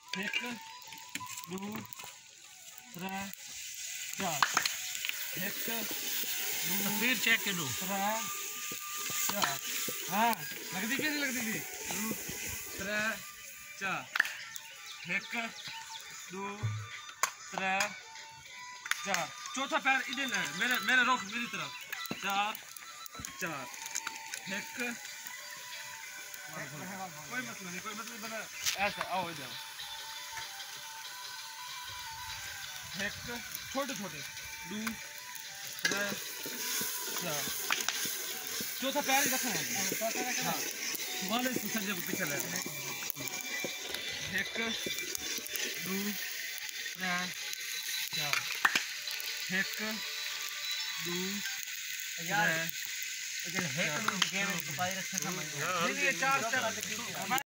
एक दो त्रै चार एक दो फिर चेक करो त्रै चार हाँ लगती कि नहीं लगती थी दो त्रै चार एक दो त्रै चार चौथा पैर इधर ले मेरे मेरे रुख मेरी तरफ चार चार एक कोई मतलब नहीं बना ऐसा आओ इधर एक छोटे छोटे दो त्रै चार चौथा पैर ही रखना है हाँ वाले संजय को पीछे ले एक दो त्रै चार एक दो यार अगर है तो गेम को पाई रखना समझ नहीं ये चार